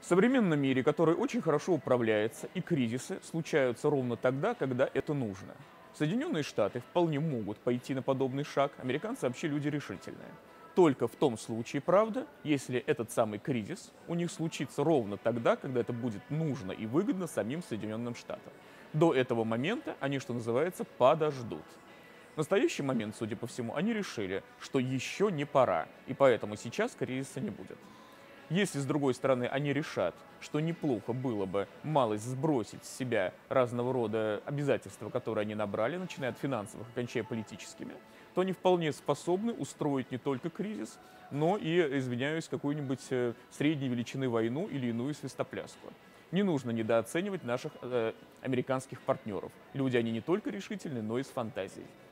В современном мире, который очень хорошо управляется, и кризисы случаются ровно тогда, когда это нужно. Соединенные Штаты вполне могут пойти на подобный шаг, американцы вообще люди решительные. Только в том случае, правда, если этот самый кризис у них случится ровно тогда, когда это будет нужно и выгодно самим Соединенным Штатам. До этого момента они, что называется, подождут. В настоящий момент, судя по всему, они решили, что еще не пора, и поэтому сейчас кризиса не будет. Если, с другой стороны, они решат, что неплохо было бы малость сбросить с себя разного рода обязательства, которые они набрали, начиная от финансовых и кончая политическими, то они вполне способны устроить не только кризис, но и, извиняюсь, какую-нибудь средней величины войну или иную свистопляску. Не нужно недооценивать наших американских партнеров. Люди, они не только решительны, но и с фантазией.